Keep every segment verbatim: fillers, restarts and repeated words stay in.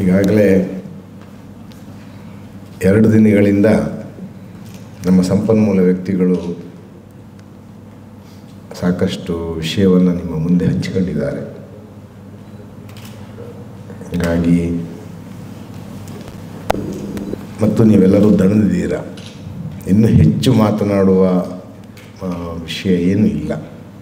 ಈಗಾಗಲೇ ಎರಡು ದಿನಗಳಿಂದ ನಮ್ಮ ಸಂಪನ್ಮೂಲ ವ್ಯಕ್ತಿಗಳು ಸಾಕಷ್ಟು ವಿಷಯವನ್ನು ನಿಮ್ಮ ಮುಂದೆ ಹಂಚಿಕೊಂಡಿದ್ದಾರೆ. ಹಾಗಾಗಿ ಮತ್ತು ನೀವೆಲ್ಲರೂ ದಣಿದಿದ್ದೀರ. ಇನ್ನೂ ಹೆಚ್ಚು ಮಾತನಾಡುವ ವಿಷಯ ಏನೂ ಇಲ್ಲ.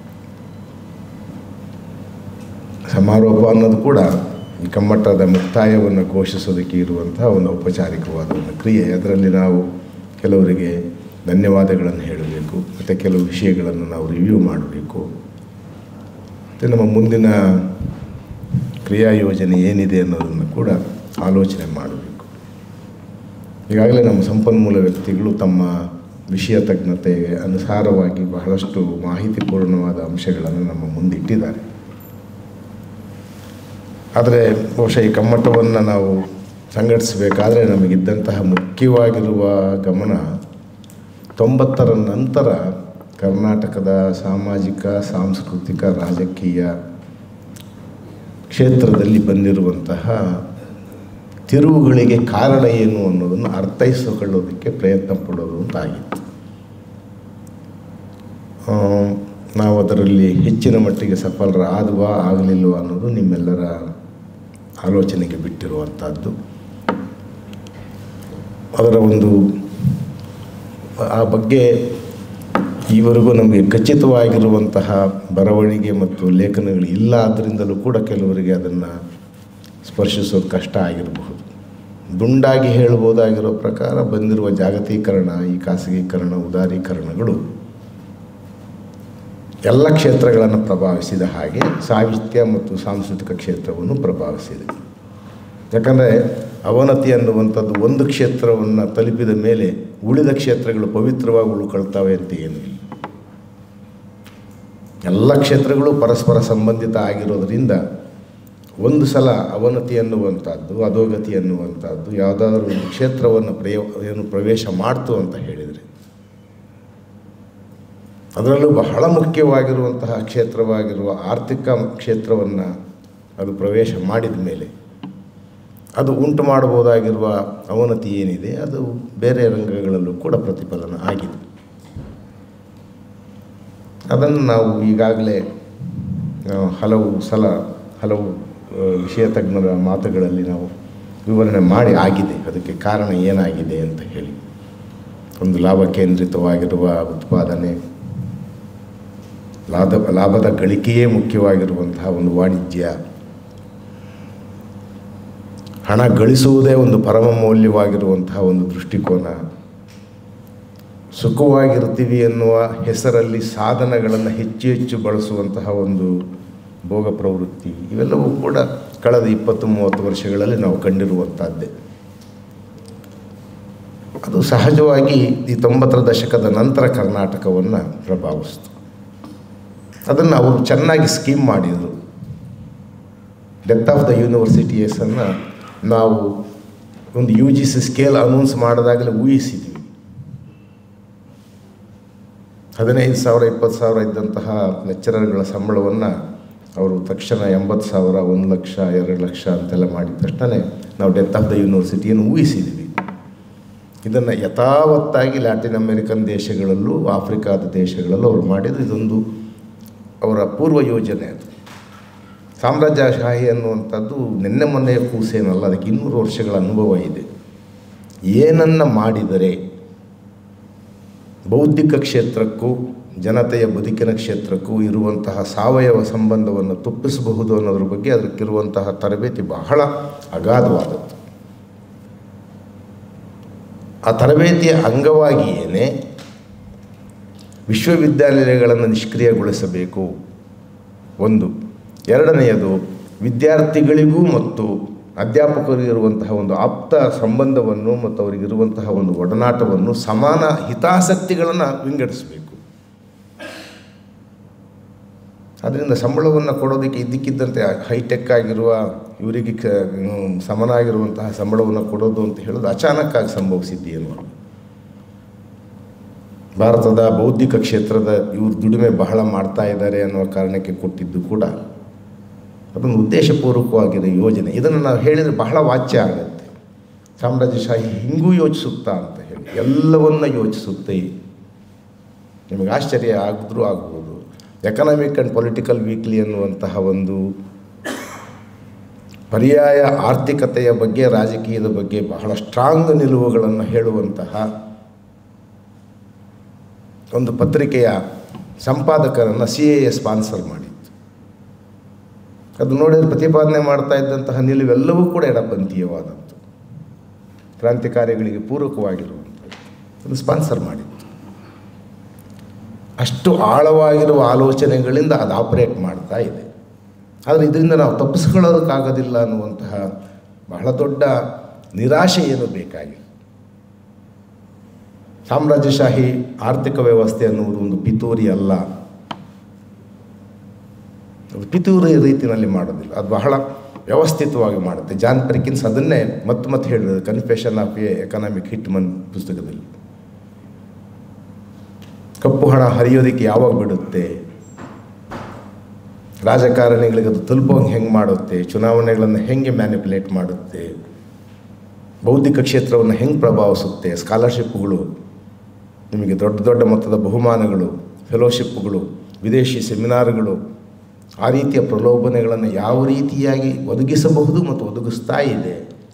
ಸಮಾರೋಪ ಅನ್ನೋದು ಕೂಡ ಈ ಕಮ್ಮಟದ ಮುಕ್ತಾಯವನ್ನು ಘೋಷಿಸೋದಕ್ಕೆ ಇರುವಂತಹ ಒಂದು ಔಪಚಾರಿಕವಾದ ಒಂದು ಕ್ರಿಯೆ. ಅದರಲ್ಲಿ ನಾವು ಕೆಲವರಿಗೆ ಧನ್ಯವಾದಗಳನ್ನು ಹೇಳಬೇಕು, ಮತ್ತು ಕೆಲವು ವಿಷಯಗಳನ್ನು ನಾವು ರಿವ್ಯೂ ಮಾಡಬೇಕು, ಮತ್ತು ನಮ್ಮ ಮುಂದಿನ ಕ್ರಿಯಾ ಯೋಜನೆ ಏನಿದೆ ಅನ್ನೋದನ್ನು ಕೂಡ ಆಲೋಚನೆ ಮಾಡಬೇಕು. ಈಗಾಗಲೇ ನಮ್ಮ ಸಂಪನ್ಮೂಲ ವ್ಯಕ್ತಿಗಳು ತಮ್ಮ ವಿಷಯ ತಜ್ಞತೆಗೆ ಅನುಸಾರವಾಗಿ ಬಹಳಷ್ಟು ಮಾಹಿತಿಪೂರ್ಣವಾದ ಅಂಶಗಳನ್ನು ನಮ್ಮ ಮುಂದಿಟ್ಟಿದ್ದಾರೆ. ಆದರೆ ಬಹುಶಃ ಈ ಕಮ್ಮಟವನ್ನು ನಾವು ಸಂಘಟಿಸಬೇಕಾದ್ರೆ ನಮಗಿದ್ದಂತಹ ಮುಖ್ಯವಾಗಿರುವ ಗಮನ ತೊಂಬತ್ತರ ನಂತರ ಕರ್ನಾಟಕದ ಸಾಮಾಜಿಕ, ಸಾಂಸ್ಕೃತಿಕ, ರಾಜಕೀಯ ಕ್ಷೇತ್ರದಲ್ಲಿ ಬಂದಿರುವಂತಹ ತಿರುವುಗಳಿಗೆ ಕಾರಣ ಏನು ಅನ್ನೋದನ್ನು ಅರ್ಥೈಸಿಕೊಳ್ಳೋದಕ್ಕೆ ಪ್ರಯತ್ನ ಪಡೋದು ಅಂತಾಗಿತ್ತು. ನಾವು ಅದರಲ್ಲಿ ಹೆಚ್ಚಿನ ಮಟ್ಟಿಗೆ ಸಫಲರಾದವಾ ಆಗಲಿಲ್ವ ಅನ್ನೋದು ನಿಮ್ಮೆಲ್ಲರ ಆಲೋಚನೆಗೆ ಬಿಟ್ಟಿರುವಂಥದ್ದು. ಅದರ ಒಂದು ಆ ಬಗ್ಗೆ ಈವರೆಗೂ ನಮಗೆ ಖಚಿತವಾಗಿರುವಂತಹ ಬರವಣಿಗೆ ಮತ್ತು ಲೇಖನಗಳು ಇಲ್ಲ. ಆದ್ದರಿಂದಲೂ ಕೂಡ ಕೆಲವರಿಗೆ ಅದನ್ನು ಸ್ಪರ್ಶಿಸೋದು ಕಷ್ಟ ಆಗಿರಬಹುದು. ದುಂಡಾಗಿ ಹೇಳ್ಬೋದಾಗಿರೋ ಪ್ರಕಾರ ಬಂದಿರುವ ಜಾಗತೀಕರಣ, ಈ ಖಾಸಗೀಕರಣ, ಉದಾರೀಕರಣಗಳು ಎಲ್ಲ ಕ್ಷೇತ್ರಗಳನ್ನು ಪ್ರಭಾವಿಸಿದ ಹಾಗೆ ಸಾಹಿತ್ಯ ಮತ್ತು ಸಾಂಸ್ಕೃತಿಕ ಕ್ಷೇತ್ರವನ್ನು ಪ್ರಭಾವಿಸಿದೆ. ಯಾಕಂದರೆ ಅವನತಿ ಅನ್ನುವಂಥದ್ದು ಒಂದು ಕ್ಷೇತ್ರವನ್ನು ತಲುಪಿದ ಮೇಲೆ ಉಳಿದ ಕ್ಷೇತ್ರಗಳು ಪವಿತ್ರವಾಗಿ ಉಳ್ಕೊಳ್ತವೆ ಅಂತ ಏನೂ ಇಲ್ಲ. ಎಲ್ಲ ಕ್ಷೇತ್ರಗಳು ಪರಸ್ಪರ ಸಂಬಂಧಿತ ಆಗಿರೋದರಿಂದ ಒಂದು ಸಲ ಅವನತಿ ಅನ್ನುವಂಥದ್ದು, ಅಧೋಗತಿ ಅನ್ನುವಂಥದ್ದು ಯಾವುದಾದ್ರೂ ಒಂದು ಕ್ಷೇತ್ರವನ್ನು ಪ್ರಯ ಏನು ಪ್ರವೇಶ ಮಾಡ್ತು ಅಂತ ಹೇಳಿದರೆ, ಅದರಲ್ಲೂ ಬಹಳ ಮುಖ್ಯವಾಗಿರುವಂತಹ ಕ್ಷೇತ್ರವಾಗಿರುವ ಆರ್ಥಿಕ ಕ್ಷೇತ್ರವನ್ನು ಅದು ಪ್ರವೇಶ ಮಾಡಿದ ಮೇಲೆ ಅದು ಉಂಟು ಮಾಡಬಹುದಾಗಿರುವ ಅವನತಿ ಏನಿದೆ ಅದು ಬೇರೆ ರಂಗಗಳಲ್ಲೂ ಕೂಡ ಪ್ರತಿಫಲನ ಆಗಿದೆ. ಅದನ್ನು ನಾವು ಈಗಾಗಲೇ ಹಲವು ಸಲ ಹಲವು ವಿಷಯ ತಜ್ಞರ ಮಾತುಗಳಲ್ಲಿ ನಾವು ವಿವರಣೆ ಮಾಡಿ ಆಗಿದೆ. ಅದಕ್ಕೆ ಕಾರಣ ಏನಾಗಿದೆ ಅಂತ ಹೇಳಿ, ಒಂದು ಲಾಭ ಕೇಂದ್ರಿತವಾಗಿರುವ ಉತ್ಪಾದನೆ, ಲಾಭ ಲಾಭದ ಗಳಿಕೆಯೇ ಮುಖ್ಯವಾಗಿರುವಂತಹ ಒಂದು ವಾಣಿಜ್ಯ, ಹಣ ಗಳಿಸುವುದೇ ಒಂದು ಪರಮ ಮೌಲ್ಯವಾಗಿರುವಂತಹ ಒಂದು ದೃಷ್ಟಿಕೋನ, ಸುಖವಾಗಿರ್ತೀವಿ ಎನ್ನುವ ಹೆಸರಲ್ಲಿ ಸಾಧನಗಳನ್ನು ಹೆಚ್ಚು ಹೆಚ್ಚು ಬಳಸುವಂತಹ ಒಂದು ಭೋಗ ಪ್ರವೃತ್ತಿ, ಇವೆಲ್ಲವೂ ಕೂಡ ಕಳೆದ ಇಪ್ಪತ್ತು ಮೂವತ್ತು ವರ್ಷಗಳಲ್ಲಿ ನಾವು ಕಂಡಿರುವಂಥದ್ದೇ. ಅದು ಸಹಜವಾಗಿ ಈ ತೊಂಬತ್ತರ ದಶಕದ ನಂತರ ಕರ್ನಾಟಕವನ್ನು ಪ್ರಭಾವಿಸ್ತು. ಅದನ್ನು ಅವರು ಚೆನ್ನಾಗಿ ಸ್ಕೀಮ್ ಮಾಡಿದರು. ಡೆತ್ ಆಫ್ ದ ಯೂನಿವರ್ಸಿಟೀಸನ್ನು ನಾವು ಒಂದು U G C scale announce ಮಾಡಿದಾಗಲೇ ಊಹಿಸಿದ್ವಿ. ಹದಿನೈದು ಸಾವಿರ ಇಪ್ಪತ್ತು ಸಾವಿರ ಇದ್ದಂತಹ ಲೆಕ್ಚರರ್ಗಳ ಸಂಬಳವನ್ನು ಅವರು ತಕ್ಷಣ ಎಂಬತ್ತು ಸಾವಿರ ಒಂದು ಲಕ್ಷ ಎರಡು ಲಕ್ಷ ಅಂತೆಲ್ಲ ಮಾಡಿದ ತಕ್ಷಣ ನಾವು ಡೆತ್ ಆಫ್ ದ ಯೂನಿವರ್ಸಿಟಿಯನ್ನು ಊಹಿಸಿದ್ವಿ. ಇದನ್ನು ಯಥಾವತ್ತಾಗಿ ಲ್ಯಾಟಿನ್ ಅಮೆರಿಕನ್ ದೇಶಗಳಲ್ಲೂ ಆಫ್ರಿಕಾದ ದೇಶಗಳಲ್ಲೂ ಅವರು ಮಾಡಿದ್ದು ಇದೊಂದು ಅವರ ಪೂರ್ವ ಯೋಜನೆ. ಅದು ಸಾಮ್ರಾಜ್ಯಶಾಹಿ ಅನ್ನುವಂಥದ್ದು ನಿನ್ನೆ ಮೊನ್ನೆಯ ಕೂಸೇನಲ್ಲ, ಅದಕ್ಕೆ ಇನ್ನೂರು ವರ್ಷಗಳ ಅನುಭವ ಇದೆ. ಏನನ್ನು ಮಾಡಿದರೆ ಬೌದ್ಧಿಕ ಕ್ಷೇತ್ರಕ್ಕೂ ಜನತೆಯ ಬದುಕಿನ ಕ್ಷೇತ್ರಕ್ಕೂ ಇರುವಂತಹ ಸಾವಯವ ಸಂಬಂಧವನ್ನು ತುಪ್ಪಿಸಬಹುದು ಅನ್ನೋದ್ರ ಬಗ್ಗೆ ಅದಕ್ಕಿರುವಂತಹ ತರಬೇತಿ ಬಹಳ ಅಗಾಧವಾದದ್ದು. ಆ ತರಬೇತಿಯ ಅಂಗವಾಗಿಯೇ ವಿಶ್ವವಿದ್ಯಾನಿಲಯಗಳನ್ನು ನಿಷ್ಕ್ರಿಯಗೊಳಿಸಬೇಕು ಒಂದು. ಎರಡನೆಯದು, ವಿದ್ಯಾರ್ಥಿಗಳಿಗೂ ಮತ್ತು ಅಧ್ಯಾಪಕರಿಗೂ ಇರುವಂತಹ ಒಂದು ಆಪ್ತ ಸಂಬಂಧವನ್ನು ಮತ್ತು ಅವರಿಗಿರುವಂತಹ ಒಂದು ಒಡನಾಟವನ್ನು, ಸಮಾನ ಹಿತಾಸಕ್ತಿಗಳನ್ನು ವಿಂಗಡಿಸಬೇಕು. ಅದರಿಂದ ಸಂಬಳವನ್ನು ಕೊಡೋದಕ್ಕೆ ಇದ್ದಕ್ಕಿದ್ದಂತೆ ಹೈಟೆಕ್ ಆಗಿರುವ ಇವರಿಗೆ ಕ ಸಮನಾಗಿರುವಂತಹ ಸಂಬಳವನ್ನು ಕೊಡೋದು ಅಂತ ಹೇಳೋದು ಅಚಾನಕ್ಕಾಗಿ ಸಂಭವಿಸಿದ್ದೇನು. ಭಾರತದ ಬೌದ್ಧಿಕ ಕ್ಷೇತ್ರದ ಇವರು ದುಡಿಮೆ ಬಹಳ ಮಾಡ್ತಾ ಇದ್ದಾರೆ ಅನ್ನುವ ಕಾರಣಕ್ಕೆ ಕೊಟ್ಟಿದ್ದು ಕೂಡ ಅದೊಂದು ಉದ್ದೇಶಪೂರ್ವಕವಾಗಿರೋ ಯೋಜನೆ. ಇದನ್ನು ನಾವು ಹೇಳಿದರೆ ಬಹಳ ವಾಚ್ಯ ಆಗುತ್ತೆ. ಸಾಮ್ರಾಜ್ಯಶಾಹಿ ಹಿಂಗೂ ಯೋಚಿಸುತ್ತಾ ಅಂತ ಹೇಳಿ ಎಲ್ಲವನ್ನ ಯೋಚಿಸುತ್ತೆ. ನಿಮಗೆ ಆಶ್ಚರ್ಯ ಆಗಿದ್ರೂ ಆಗ್ಬೋದು. ಎಕನಾಮಿಕ್ ಆ್ಯಂಡ್ ಪೊಲಿಟಿಕಲ್ ವೀಕ್ಲಿ ಅನ್ನುವಂತಹ ಒಂದು ಪರ್ಯಾಯ ಆರ್ಥಿಕತೆಯ ಬಗ್ಗೆ, ರಾಜಕೀಯದ ಬಗ್ಗೆ ಬಹಳ ಸ್ಟ್ರಾಂಗ್ ನಿಲುವುಗಳನ್ನು ಹೇಳುವಂತಹ ಒಂದು ಪತ್ರಿಕೆಯ ಸಂಪಾದಕರನ್ನು ಸಿ ಎ ಎ ಸ್ಪಾನ್ಸರ್ ಮಾಡಿತ್ತು. ಅದು ನೋಡಿದರೆ ಪ್ರತಿಪಾದನೆ ಮಾಡ್ತಾ ಇದ್ದಂತಹ ನಿಲುವೆಲ್ಲವೂ ಕೂಡ ಎಡಪಂಥೀಯವಾದದ್ದು, ಕ್ರಾಂತಿಕಾರಿಗಳಿಗೆ ಪೂರಕವಾಗಿರುವಂಥದ್ದು. ಅದು ಸ್ಪಾನ್ಸರ್ ಮಾಡಿತ್ತು. ಅಷ್ಟು ಆಳವಾಗಿರುವ ಆಲೋಚನೆಗಳಿಂದ ಅದು ಆಪರೇಟ್ ಮಾಡ್ತಾ ಇದೆ. ಆದರೆ ಇದರಿಂದ ನಾವು ತಪ್ಪಿಸ್ಕೊಳ್ಳೋದಕ್ಕಾಗೋದಿಲ್ಲ ಅನ್ನುವಂತಹ ಬಹಳ ದೊಡ್ಡ ನಿರಾಶೆ ಏನು ಬೇಕಾಗಿಲ್ಲ. ಸಾಮ್ರಾಜ್ಯಶಾಹಿ ಆರ್ಥಿಕ ವ್ಯವಸ್ಥೆ ಅನ್ನುವುದು ಒಂದು ಪಿತೂರಿ ಅಲ್ಲ. ಅದು ಪಿತೂರಿ ರೀತಿಯಲ್ಲಿ ಮಾಡೋದಿಲ್ಲ, ಅದು ಬಹಳ ವ್ಯವಸ್ಥಿತವಾಗಿ ಮಾಡುತ್ತೆ. ಜಾನ್ ಪೆರ್ಕಿನ್ಸ್ ಅದನ್ನೇ ಮತ್ತೆ ಮತ್ತೆ ಹೇಳಿರೋದು confession of a economic hitman ಪುಸ್ತಕದಲ್ಲಿ. ಕಪ್ಪು ಹಣ ಹರಿಯೋದಕ್ಕೆ ಯಾವಾಗ ಬಿಡುತ್ತೆ, ರಾಜಕಾರಣಿಗಳಿಗೆ ಅದು ತಲುಪೋಂಗೆ ಹೆಂಗೆ ಮಾಡುತ್ತೆ, ಚುನಾವಣೆಗಳನ್ನು ಹೆಂಗೆ ಮ್ಯಾನಿಪುಲೇಟ್ ಮಾಡುತ್ತೆ, ಬೌದ್ಧಿಕ ಕ್ಷೇತ್ರವನ್ನು ಹೆಂಗೆ ಪ್ರಭಾವಿಸುತ್ತೆ, ಸ್ಕಾಲರ್ಶಿಪ್ಗಳು, ನಿಮಗೆ ದೊಡ್ಡ ದೊಡ್ಡ ಮೊತ್ತದ ಬಹುಮಾನಗಳು, ಫೆಲೋಶಿಪ್ಗಳು, ವಿದೇಶಿ ಸೆಮಿನಾರ್ಗಳು, ಆ ರೀತಿಯ ಪ್ರಲೋಭನೆಗಳನ್ನು ಯಾವ ರೀತಿಯಾಗಿ ಒದಗಿಸಬಹುದು ಮತ್ತು ಒದಗಿಸ್ತಾ ಇದೆ.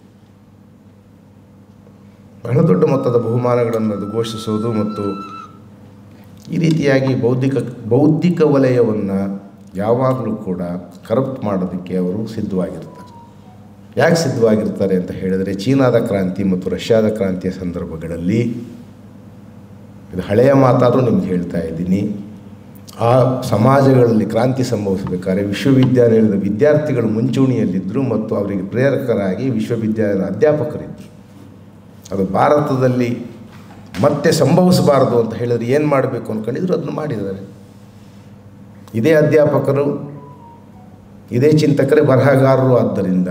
ಬಹಳ ದೊಡ್ಡ ಮೊತ್ತದ ಬಹುಮಾನಗಳನ್ನು ಅದು ಘೋಷಿಸೋದು ಮತ್ತು ಈ ರೀತಿಯಾಗಿ ಬೌದ್ಧಿಕ ಬೌದ್ಧಿಕ ವಲಯವನ್ನು ಯಾವಾಗಲೂ ಕೂಡ ಕರಪ್ಟ್ ಮಾಡೋದಕ್ಕೆ ಅವರು ಸಿದ್ಧವಾಗಿರ್ತಾರೆ. ಯಾಕೆ ಸಿದ್ಧವಾಗಿರ್ತಾರೆ ಅಂತ ಹೇಳಿದರೆ, ಚೀನಾದ ಕ್ರಾಂತಿ ಮತ್ತು ರಷ್ಯಾದ ಕ್ರಾಂತಿಯ ಸಂದರ್ಭಗಳಲ್ಲಿ, ಇದು ಹಳೆಯ ಮಾತಾದರೂ ನಿಮ್ಗೆ ಹೇಳ್ತಾ ಇದ್ದೀನಿ, ಆ ಸಮಾಜಗಳಲ್ಲಿ ಕ್ರಾಂತಿ ಸಂಭವಿಸಬೇಕಾದ್ರೆ ವಿಶ್ವವಿದ್ಯಾಲಯದ ವಿದ್ಯಾರ್ಥಿಗಳು ಮುಂಚೂಣಿಯಲ್ಲಿದ್ದರು ಮತ್ತು ಅವರಿಗೆ ಪ್ರೇರಕರಾಗಿ ವಿಶ್ವವಿದ್ಯಾಲಯದ ಅಧ್ಯಾಪಕರಿದ್ದರು. ಅದು ಭಾರತದಲ್ಲಿ ಮತ್ತೆ ಸಂಭವಿಸಬಾರದು ಅಂತ ಹೇಳಿದ್ರೆ ಏನು ಮಾಡಬೇಕು ಅಂದ್ಕೊಂಡಿದ್ರು, ಅದನ್ನು ಮಾಡಿದ್ದಾರೆ. ಇದೇ ಅಧ್ಯಾಪಕರು, ಇದೇ ಚಿಂತಕರೇ ಬರಹಗಾರರು. ಆದ್ದರಿಂದ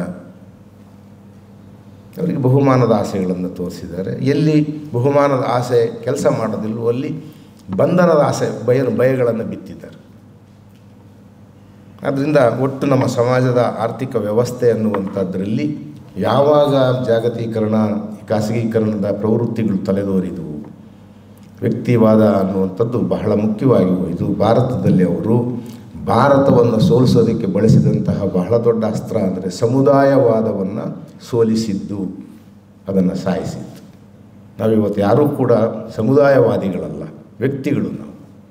ಅವರಿಗೆ ಬಹುಮಾನದ ಆಸೆಗಳನ್ನು ತೋರಿಸಿದ್ದಾರೆ. ಎಲ್ಲಿ ಬಹುಮಾನದ ಆಸೆ ಕೆಲಸ ಮಾಡೋದಿಲ್ಲವೋ ಅಲ್ಲಿ ಬಂಧನದ ಆಸೆ ಭಯ ಭಯಗಳನ್ನು ಬಿತ್ತಿದ್ದಾರೆ. ಆದ್ದರಿಂದ ಒಟ್ಟು ನಮ್ಮ ಸಮಾಜದ ಆರ್ಥಿಕ ವ್ಯವಸ್ಥೆ ಅನ್ನುವಂಥದ್ರಲ್ಲಿ ಯಾವಾಗ ಜಾಗತೀಕರಣ, ಖಾಸಗೀಕರಣದ ಪ್ರವೃತ್ತಿಗಳು ತಲೆದೋರಿದವು, ವ್ಯಕ್ತಿವಾದ ಅನ್ನುವಂಥದ್ದು ಬಹಳ ಮುಖ್ಯವಾಗಿ ಹೋಯಿತು. ಭಾರತದಲ್ಲಿ ಅವರು ಭಾರತವನ್ನು ಸೋಲಿಸೋದಕ್ಕೆ ಬಳಸಿದಂತಹ ಬಹಳ ದೊಡ್ಡ ಅಸ್ತ್ರ ಅಂದರೆ ಸಮುದಾಯವಾದವನ್ನು ಸೋಲಿಸಿದ್ದು, ಅದನ್ನು ಸಾಯಿಸಿದ್ದು. ನಾವಿವತ್ತು ಯಾರೂ ಕೂಡ ಸಮುದಾಯವಾದಿಗಳಲ್ಲ, ವ್ಯಕ್ತಿಗಳು ನಾವು.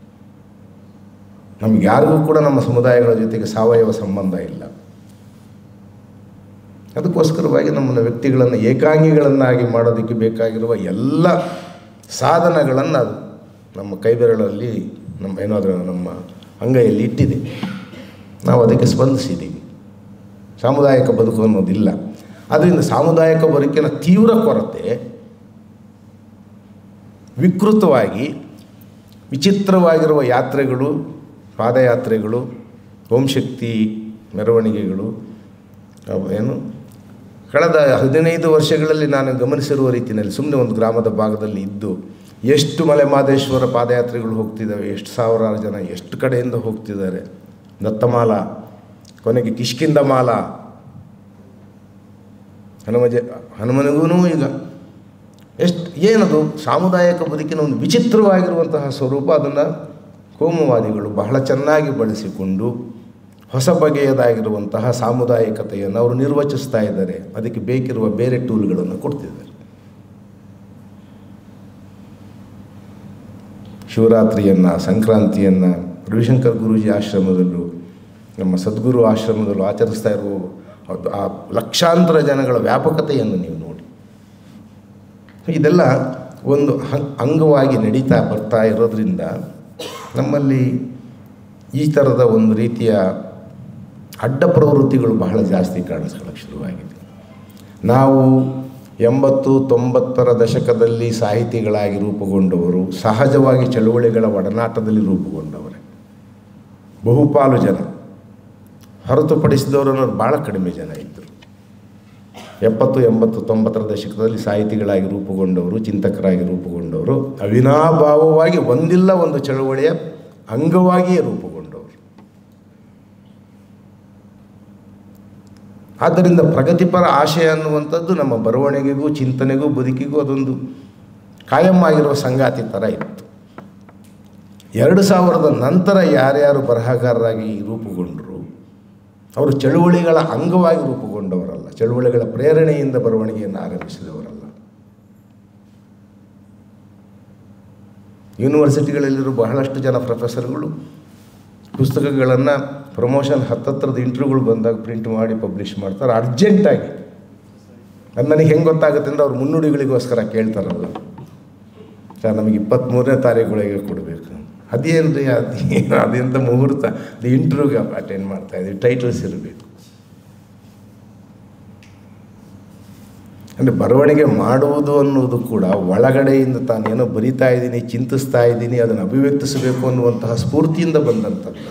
ನಮಗೆ ಯಾರಿಗೂ ಕೂಡ ನಮ್ಮ ಸಮುದಾಯಗಳ ಜೊತೆಗೆ ಸಾವಯವ ಸಂಬಂಧ ಇಲ್ಲ. ಅದಕ್ಕೋಸ್ಕರವಾಗಿ ನಮ್ಮನ್ನು ವ್ಯಕ್ತಿಗಳನ್ನು ಏಕಾಂಗಿಗಳನ್ನಾಗಿ ಮಾಡೋದಕ್ಕೆ ಬೇಕಾಗಿರುವ ಎಲ್ಲ ಸಾಧನಗಳನ್ನು ಅದು ನಮ್ಮ ಕೈಬೆರಳಲ್ಲಿ, ನಮ್ಮ ಏನಾದರೂ ನಮ್ಮ ಅಂಗೈಯಲ್ಲಿ ಇಟ್ಟಿದೆ. ನಾವು ಅದಕ್ಕೆ ಸ್ಪಂದಿಸಿದ್ದೀವಿ. ಸಾಮುದಾಯಿಕ ಬದುಕು ಅನ್ನೋದಿಲ್ಲ. ಅದರಿಂದ ಸಾಮುದಾಯಿಕ ಬದುಕಿನ ತೀವ್ರ ಕೊರತೆ ವಿಕೃತವಾಗಿ ವಿಚಿತ್ರವಾಗಿರುವ ಯಾತ್ರೆಗಳು, ಪಾದಯಾತ್ರೆಗಳು, ಓಂಶಕ್ತಿ ಮೆರವಣಿಗೆಗಳು, ಏನು ಕಳೆದ ಹದಿನೈದು ವರ್ಷಗಳಲ್ಲಿ ನಾನು ಗಮನಿಸಿರುವ ರೀತಿಯಲ್ಲಿ ಸುಮ್ಮನೆ ಒಂದು ಗ್ರಾಮದ ಭಾಗದಲ್ಲಿ ಇದ್ದು ಎಷ್ಟು ಮಲೆಮಹದೇಶ್ವರ ಪಾದಯಾತ್ರೆಗಳು ಹೋಗ್ತಿದ್ದಾವೆ, ಎಷ್ಟು ಸಾವಿರಾರು ಜನ ಎಷ್ಟು ಕಡೆಯಿಂದ ಹೋಗ್ತಿದ್ದಾರೆ. ದತ್ತಮಾಲ, ಕೊನೆಗೆ ಕಿಷ್ಕಿಂದ ಮಾಲ, ಹನುಮಜ ಹನುಮನಿಗೂ ಈಗ ಎಷ್ಟು ಏನದು ಸಾಮುದಾಯಿಕ ಬದುಕಿನ ಒಂದು ವಿಚಿತ್ರವಾಗಿರುವಂತಹ ಸ್ವರೂಪ. ಅದನ್ನು ಕೋಮುವಾದಿಗಳು ಬಹಳ ಚೆನ್ನಾಗಿ ಬಳಸಿಕೊಂಡು ಹೊಸ ಬಗೆಯದಾಗಿರುವಂತಹ ಸಾಮುದಾಯಿಕತೆಯನ್ನು ಅವರು ನಿರ್ವಚಿಸ್ತಾ ಇದ್ದಾರೆ. ಅದಕ್ಕೆ ಬೇಕಿರುವ ಬೇರೆ ಟೂಲ್ಗಳನ್ನು ಕೊಡ್ತಿದ್ದಾರೆ. ಶಿವರಾತ್ರಿಯನ್ನು, ಸಂಕ್ರಾಂತಿಯನ್ನು ರವಿಶಂಕರ್ ಗುರೂಜಿ ಆಶ್ರಮದಲ್ಲೂ ನಮ್ಮ ಸದ್ಗುರು ಆಶ್ರಮದಲ್ಲೂ ಆಚರಿಸ್ತಾ ಇರುವ ಆ ಲಕ್ಷಾಂತರ ಜನಗಳ ವ್ಯಾಪಕತೆಯನ್ನು ನೀವು ನೋಡಿ. ಇದೆಲ್ಲ ಒಂದು ಅಂಗವಾಗಿ ನಡೀತಾ ಬರ್ತಾ ಇರೋದ್ರಿಂದ ನಮ್ಮಲ್ಲಿ ಈ ಥರದ ಒಂದು ರೀತಿಯ ಅಡ್ಡ ಪ್ರವೃತ್ತಿಗಳು ಬಹಳ ಜಾಸ್ತಿ ಕಾಣಿಸ್ಕೊಳ್ಳೋಕ್ಕೆ ಶುರುವಾಗಿದೆ. ನಾವು ಎಂಬತ್ತು ತೊಂಬತ್ತರ ದಶಕದಲ್ಲಿ ಸಾಹಿತಿಗಳಾಗಿ ರೂಪುಗೊಂಡವರು ಸಹಜವಾಗಿ ಚಳುವಳಿಗಳ ಒಡನಾಟದಲ್ಲಿ ರೂಪುಗೊಂಡವರೇ ಬಹುಪಾಲು ಜನ. ಹೊರತುಪಡಿಸಿದವರು ಭಾಳ ಕಡಿಮೆ ಜನ ಇದ್ದರು. ಎಪ್ಪತ್ತು ಎಂಬತ್ತು ತೊಂಬತ್ತರ ದಶಕದಲ್ಲಿ ಸಾಹಿತಿಗಳಾಗಿ ರೂಪುಗೊಂಡವರು, ಚಿಂತಕರಾಗಿ ರೂಪುಗೊಂಡವರು ಅವಿನಾಭಾವವಾಗಿ ಒಂದಿಲ್ಲ ಒಂದು ಚಳುವಳಿಯ ಅಂಗವಾಗಿಯೇ ರೂಪುಗೊಂಡವರು. ಆದ್ದರಿಂದ ಪ್ರಗತಿಪರ ಆಶಯ ಅನ್ನುವಂಥದ್ದು ನಮ್ಮ ಬರವಣಿಗೆಗೂ ಚಿಂತನೆಗೂ ಬದುಕಿಗೂ ಅದೊಂದು ಕಾಯಂ ಆಗಿರುವ ಸಂಗಾತಿ ಥರ ಇತ್ತು. ಎರಡು ಸಾವಿರದ ನಂತರ ಯಾರ್ಯಾರು ಬರಹಗಾರರಾಗಿ ರೂಪುಗೊಂಡರು ಅವರು ಚಳುವಳಿಗಳ ಅಂಗವಾಗಿ ರೂಪುಗೊಂಡವರಲ್ಲ, ಚಳುವಳಿಗಳ ಪ್ರೇರಣೆಯಿಂದ ಬರವಣಿಗೆಯನ್ನು ಆರಂಭಿಸಿದವರಲ್ಲ. ಯೂನಿವರ್ಸಿಟಿಗಳಲ್ಲಿರೋ ಬಹಳಷ್ಟು ಜನ ಪ್ರೊಫೆಸರ್ಗಳು ಪುಸ್ತಕಗಳನ್ನು ಪ್ರಮೋಷನ್ ಹತ್ತತ್ರದ ಇಂಟರ್ವ್ಯೂಗಳು ಬಂದಾಗ ಪ್ರಿಂಟ್ ಮಾಡಿ ಪಬ್ಲಿಷ್ ಮಾಡ್ತಾರೆ ಅರ್ಜೆಂಟಾಗಿ. ಅದು ನನಗೆ ಹೆಂಗೆ ಗೊತ್ತಾಗುತ್ತೆ ಅಂದರೆ ಅವ್ರು ಮುನ್ನುಡಿಗಳಿಗೋಸ್ಕರ ಕೇಳ್ತಾರಲ್ಲ, ಸರ್ ನಮಗೆ ಇಪ್ಪತ್ತ್ಮೂರನೇ ತಾರೀಖುಗಳಿಗೆ ಕೊಡಬೇಕು, ಅದೇನು ರೀ ಅದೇನು ಅದೆಂಥ ಮುಹೂರ್ತ, ಅದು ಇಂಟರ್ವ್ಯೂಗೆ ಅಟೆಂಡ್ ಮಾಡ್ತಾಯಿದ್ದೀವಿ, ಟೈಟಲ್ಸ್ ಇರಬೇಕು. ಅಂದರೆ ಬರವಣಿಗೆ ಮಾಡುವುದು ಅನ್ನೋದು ಕೂಡ ಒಳಗಡೆಯಿಂದ ತಾನೇನೋ ಬರಿತಾ ಇದ್ದೀನಿ, ಚಿಂತಿಸ್ತಾ ಇದ್ದೀನಿ, ಅದನ್ನು ಅಭಿವ್ಯಕ್ತಿಸಬೇಕು ಅನ್ನುವಂತಹ ಸ್ಫೂರ್ತಿಯಿಂದ ಬಂದಂಥದ್ದು.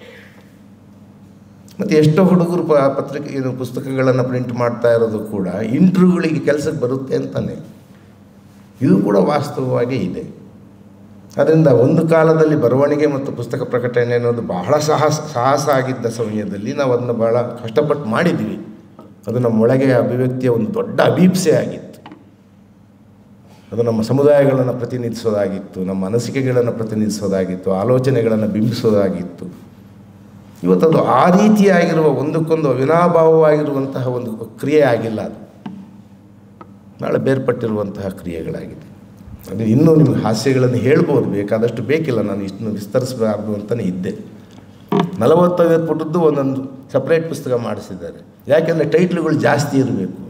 ಮತ್ತು ಎಷ್ಟೋ ಹುಡುಗರು ಪ ಪತ್ರಿಕೆ ಇದು ಪುಸ್ತಕಗಳನ್ನು ಪ್ರಿಂಟ್ ಮಾಡ್ತಾ ಇರೋದು ಕೂಡ ಇಂಟರ್ವ್ಯೂಗಳಿಗೆ ಕೆಲಸಕ್ಕೆ ಬರುತ್ತೆ ಅಂತಲೇ. ಇದು ಕೂಡ ವಾಸ್ತವವಾಗಿ ಇದೆ. ಅದರಿಂದ ಒಂದು ಕಾಲದಲ್ಲಿ ಬರವಣಿಗೆ ಮತ್ತು ಪುಸ್ತಕ ಪ್ರಕಟಣೆ ಅನ್ನೋದು ಬಹಳ ಸಾಹಸ ಸಾಹಸ ಆಗಿದ್ದ ಸಮಯದಲ್ಲಿ ನಾವು ಅದನ್ನು ಭಾಳ ಕಷ್ಟಪಟ್ಟು ಮಾಡಿದ್ವಿ. ಅದು ನಮ್ಮ ಒಳಗೆ ಅಭಿವ್ಯಕ್ತಿಯ ಒಂದು ದೊಡ್ಡ ಅಭೀಪ್ಸೆ ಆಗಿತ್ತು. ಅದು ನಮ್ಮ ಸಮುದಾಯಗಳನ್ನು ಪ್ರತಿನಿಧಿಸೋದಾಗಿತ್ತು, ನಮ್ಮ ಅನಿಸಿಕೆಗಳನ್ನು ಪ್ರತಿನಿಧಿಸೋದಾಗಿತ್ತು, ಆಲೋಚನೆಗಳನ್ನು ಬಿಂಬಿಸೋದಾಗಿತ್ತು. ಇವತ್ತದು ಆ ರೀತಿಯಾಗಿರುವ ಒಂದಕ್ಕೊಂದು ಅವಿನಾಭಾವವಾಗಿರುವಂತಹ ಒಂದು ಕ್ರಿಯೆ ಆಗಿಲ್ಲ. ಅದು ನಾಳೆ ಬೇರ್ಪಟ್ಟಿರುವಂತಹ ಕ್ರಿಯೆಗಳಾಗಿದೆ. ಅದು ಇನ್ನೂ ನಿಮಗೆ ಹಾಸ್ಯಗಳನ್ನು ಹೇಳ್ಬೋದು, ಬೇಕಾದಷ್ಟು ಬೇಕಿಲ್ಲ, ನಾನು ಇಷ್ಟನ್ನು ವಿಸ್ತರಿಸಬಾರ್ದು ಅಂತಲೇ ಇದ್ದೆ. ನಲವತ್ತೈವತ್ತು ಪುಟದ್ದು ಒಂದೊಂದು ಸಪ್ರೇಟ್ ಪುಸ್ತಕ ಮಾಡಿಸಿದ್ದಾರೆ. ಯಾಕೆಂದರೆ ಟೈಟ್ಲುಗಳು ಜಾಸ್ತಿ ಇರಬೇಕು.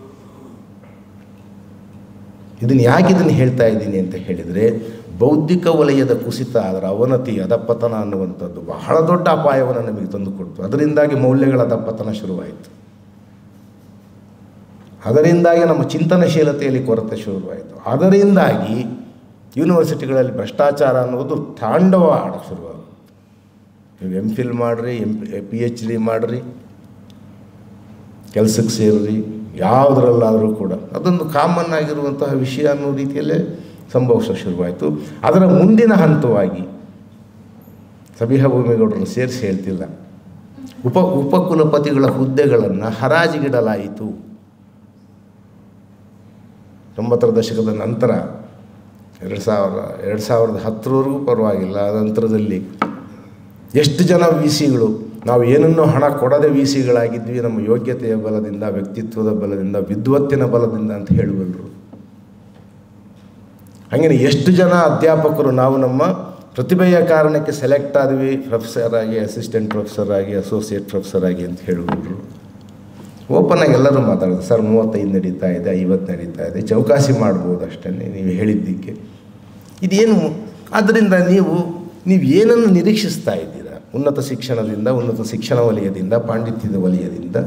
ಇದನ್ನು ಯಾಕೆ ಇದನ್ನು ಹೇಳ್ತಾ ಇದ್ದೀನಿ ಅಂತ ಹೇಳಿದರೆ, ಬೌದ್ಧಿಕ ವಲಯದ ಕುಸಿತ, ಅದರ ಅವನತಿ, ಅಧಪತನ ಅನ್ನುವಂಥದ್ದು ಬಹಳ ದೊಡ್ಡ ಅಪಾಯವನ್ನು ನಮಗೆ ತಂದುಕೊಡ್ತು. ಅದರಿಂದಾಗಿ ಮೌಲ್ಯಗಳ ಅಧಪತನ ಶುರುವಾಯಿತು. ಅದರಿಂದಾಗಿ ನಮ್ಮ ಚಿಂತನಶೀಲತೆಯಲ್ಲಿ ಕೊರತೆ ಶುರುವಾಯಿತು. ಅದರಿಂದಾಗಿ ಯೂನಿವರ್ಸಿಟಿಗಳಲ್ಲಿ ಭ್ರಷ್ಟಾಚಾರ ಅನ್ನೋದು ತಾಂಡವ ಆಡೋಕ್ಕೆ ಶುರುವಾಗುತ್ತೆ. ನೀವು ಎಮ್ ಫಿಲ್ ಮಾಡಿರಿ, ಎಮ್ ಪಿ ಎಚ್ ಡಿ ಮಾಡಿರಿ, ಕೆಲಸಕ್ಕೆ ಸೇರಿರಿ, ಯಾವುದರಲ್ಲಾದರೂ ಕೂಡ ಅದೊಂದು ಕಾಮನ್ ಆಗಿರುವಂತಹ ವಿಷಯ ಅನ್ನೋ ರೀತಿಯಲ್ಲೇ ಸಂಭವಿಸೋಕೆ ಶುರುವಾಯಿತು. ಅದರ ಮುಂದಿನ ಹಂತವಾಗಿ ಸಬಿಹಾ ಭೂಮಿಗೌಡರನ್ನು ಸೇರಿಸಿ ಹೇಳ್ತಿಲ್ಲ, ಉಪ ಉಪಕುಲಪತಿಗಳ ಹುದ್ದೆಗಳನ್ನು ಹರಾಜಿಗಿಡಲಾಯಿತು. ತೊಂಬತ್ತರ ದಶಕದ ನಂತರ ಎರಡು ಸಾವಿರ ಎರಡು ಸಾವಿರದ ಹತ್ತರವರೆಗೂ ಪರವಾಗಿಲ್ಲ. ಆ ನಂತರದಲ್ಲಿ ಎಷ್ಟು ಜನ ವಿ ಸಿಗಳು ನಾವು ಏನನ್ನೂ ಹಣ ಕೊಡದೆ ವಿ ಸಿಗಳಾಗಿದ್ವಿ, ನಮ್ಮ ಯೋಗ್ಯತೆಯ ಬಲದಿಂದ, ವ್ಯಕ್ತಿತ್ವದ ಬಲದಿಂದ, ವಿದ್ವತ್ತಿನ ಬಲದಿಂದ ಅಂತ ಹೇಳುವಲ್ರು. ಹಾಗೆಯೇ ಎಷ್ಟು ಜನ ಅಧ್ಯಾಪಕರು ನಾವು ನಮ್ಮ ಪ್ರತಿಭೆಯ ಕಾರಣಕ್ಕೆ ಸೆಲೆಕ್ಟ್ ಆದ್ವಿ, ಪ್ರೊಫೆಸರ್ ಆಗಿ, ಅಸಿಸ್ಟೆಂಟ್ ಪ್ರೊಫೆಸರ್ ಆಗಿ, ಅಸೋಸಿಯೇಟ್ ಪ್ರೊಫೆಸರ್ ಆಗಿ ಅಂತ ಹೇಳುವಲ್ರು. ಓಪನ್ ಆಗಿ ಎಲ್ಲರೂ ಮಾತಾಡೋದು, ಸರ್ ಮೂವತ್ತೈದು ನಡೀತಾ ಇದೆ, ಐವತ್ತು ನಡೀತಾ ಇದೆ, ಚೌಕಾಸಿ ಮಾಡ್ಬೋದು ಅಷ್ಟೇ ನೀವು ಹೇಳಿದ್ದಕ್ಕೆ. ಇದೇನು? ಆದ್ದರಿಂದ ನೀವು ನೀವು ಏನನ್ನು ನಿರೀಕ್ಷಿಸ್ತಾ ಇದ್ದೀರಾ ಉನ್ನತ ಶಿಕ್ಷಣದಿಂದ, ಉನ್ನತ ಶಿಕ್ಷಣ ವಲಯದಿಂದ, ಪಾಂಡಿತ್ಯದ ವಲಯದಿಂದ?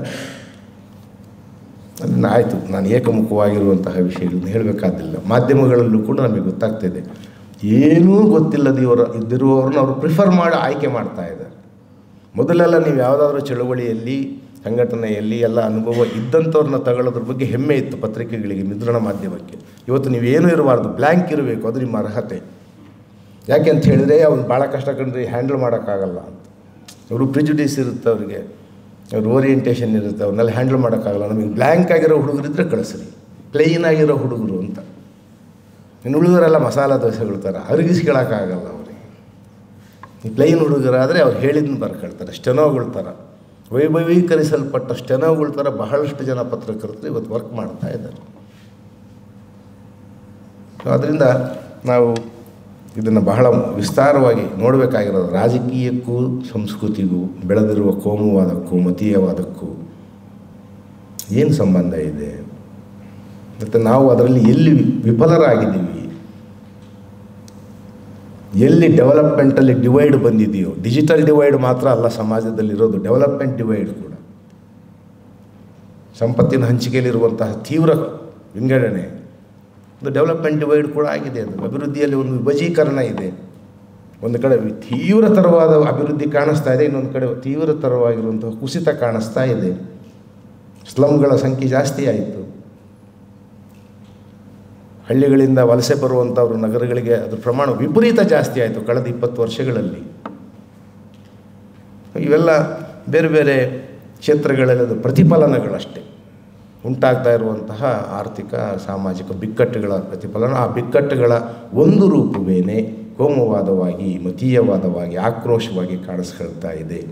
ಅದನ್ನು ಆಯಿತು, ನಾನು ಏಕಮುಖವಾಗಿರುವಂತಹ ವಿಷಯಗಳನ್ನು ಹೇಳಬೇಕಾದಿಲ್ಲ. ಮಾಧ್ಯಮಗಳಲ್ಲೂ ಕೂಡ ನಮಗೆ ಗೊತ್ತಾಗ್ತಿದೆ, ಏನೂ ಗೊತ್ತಿಲ್ಲದಿವರ ಇದ್ದಿರುವವ್ರನ್ನ ಅವರು ಪ್ರಿಫರ್ ಮಾಡಿ ಆಯ್ಕೆ ಮಾಡ್ತಾ ಇದ್ದಾರೆ. ಮೊದಲೆಲ್ಲ ನೀವು ಯಾವುದಾದ್ರೂ ಚಳುವಳಿಯಲ್ಲಿ, ಸಂಘಟನೆಯಲ್ಲಿ ಎಲ್ಲ ಅನುಭವ ಇದ್ದಂಥವ್ರನ್ನ ತಗೊಳ್ಳೋದ್ರ ಬಗ್ಗೆ ಹೆಮ್ಮೆ ಇತ್ತು ಪತ್ರಿಕೆಗಳಿಗೆ, ಮುದ್ರಣ ಮಾಧ್ಯಮಕ್ಕೆ. ಇವತ್ತು ನೀವೇನೂ ಇರಬಾರ್ದು, ಬ್ಲ್ಯಾಂಕ್ ಇರಬೇಕು, ಅದು ನಿಮ್ಮ ಅರ್ಹತೆ. ಯಾಕೆ ಅಂತ ಹೇಳಿದರೆ ಅವ್ನು ಭಾಳ ಕಷ್ಟ ಕಂಡ್ರೆ ಹ್ಯಾಂಡಲ್ ಮಾಡೋಕ್ಕಾಗಲ್ಲ ಅಂತ. ಅವರು ಪ್ರಿಜುಡಿಸ್ ಇರುತ್ತೆ, ಅವರಿಗೆ ಅವ್ರ ಓರಿಯೆಂಟೇಷನ್ ಇರುತ್ತೆ, ಅವ್ರನ್ನೆಲ್ಲ ಹ್ಯಾಂಡಲ್ ಮಾಡೋಕ್ಕಾಗಲ್ಲ. ನಮಗೆ ಬ್ಲ್ಯಾಂಕ್ ಆಗಿರೋ ಹುಡುಗರಿದ್ದರೆ ಕಳಿಸ್ರಿ, ಪ್ಲೇನ್ ಆಗಿರೋ ಹುಡುಗರು ಅಂತ. ಇನ್ನು ಹುಡುಗರೆಲ್ಲ ಮಸಾಲ ದೋಸೆಗಳ ಥರ ಅರಗಿಸ್ಕೊಳ್ಳೋಕ್ಕಾಗಲ್ಲ ಅವರಿಗೆ. ಈ ಪ್ಲೇನ್ ಹುಡುಗರಾದರೆ ಅವ್ರು ಹೇಳಿದ್ನ ಬರ್ಕೊಳ್ತಾರೆ, ಸ್ಟೆನೋಗಳ ಥರ, ವೈಭವೀಕರಿಸಲ್ಪಟ್ಟ ಸ್ಟೆನೋಗಳ ಥರ ಬಹಳಷ್ಟು ಜನ ಪತ್ರಕರ್ತರು ಇವತ್ತು ವರ್ಕ್ ಮಾಡ್ತಾ ಇದ್ದಾರೆ. ಆದ್ದರಿಂದ ನಾವು ಇದನ್ನು ಬಹಳ ವಿಸ್ತಾರವಾಗಿ ನೋಡಬೇಕಾಗಿರೋದು. ರಾಜಕೀಯಕ್ಕೂ ಸಂಸ್ಕೃತಿಗೂ, ಬೆಳೆದಿರುವ ಕೋಮುವಾದಕ್ಕೂ ಮತೀಯವಾದಕ್ಕೂ ಏನು ಸಂಬಂಧ ಇದೆ? ಮತ್ತು ನಾವು ಅದರಲ್ಲಿ ಎಲ್ಲಿ ವಿಫಲರಾಗಿದ್ದೀವಿ, ಎಲ್ಲಿ ಡೆವಲಪ್ಮೆಂಟಲ್ಲಿ ಡಿವೈಡ್ ಬಂದಿದೆಯೋ, ಡಿಜಿಟಲ್ ಡಿವೈಡ್ ಮಾತ್ರ ಅಲ್ಲ ಸಮಾಜದಲ್ಲಿರೋದು, ಡೆವಲಪ್ಮೆಂಟ್ ಡಿವೈಡ್ ಕೂಡ, ಸಂಪತ್ತಿನ ಹಂಚಿಕೆಯಲ್ಲಿರುವಂತಹ ತೀವ್ರ ವಿಂಗಡಣೆ, ಒಂದು ಡೆವಲಪ್ಮೆಂಟ್ ಡಿವೈಡ್ ಕೂಡ ಆಗಿದೆ. ಅದು ಅಭಿವೃದ್ಧಿಯಲ್ಲಿ ಒಂದು ವಿಭಜೀಕರಣ ಇದೆ. ಒಂದು ಕಡೆ ತೀವ್ರತರವಾದ ಅಭಿವೃದ್ಧಿ ಕಾಣಿಸ್ತಾ ಇದೆ, ಇನ್ನೊಂದು ಕಡೆ ತೀವ್ರತರವಾಗಿರುವಂತಹ ಕುಸಿತ ಕಾಣಿಸ್ತಾ ಇದೆ. ಸ್ಲಮ್ಗಳ ಸಂಖ್ಯೆ ಜಾಸ್ತಿ ಆಯಿತು. ಹಳ್ಳಿಗಳಿಂದ ವಲಸೆ ಬರುವಂಥವ್ರು ನಗರಗಳಿಗೆ ಅದ್ರ ಪ್ರಮಾಣ ವಿಪರೀತ ಜಾಸ್ತಿ ಆಯಿತು ಕಳೆದ ಇಪ್ಪತ್ತು ವರ್ಷಗಳಲ್ಲಿ. ಇವೆಲ್ಲ ಬೇರೆ ಬೇರೆ ಕ್ಷೇತ್ರಗಳಲ್ಲದ ಪ್ರತಿಫಲನಗಳಷ್ಟೇ. ಉಂಟಾಗ್ತಾ ಇರುವಂತಹ ಆರ್ಥಿಕ ಸಾಮಾಜಿಕ ಬಿಕ್ಕಟ್ಟುಗಳ ಪ್ರತಿಫಲನ. ಆ ಬಿಕ್ಕಟ್ಟುಗಳ ಒಂದು ರೂಪವೇನೆ ಕೋಮುವಾದವಾಗಿ, ಮತೀಯವಾದವಾಗಿ, ಆಕ್ರೋಶವಾಗಿ ಕಾಣಿಸ್ಕೊಳ್ತಾ ಇದೆ.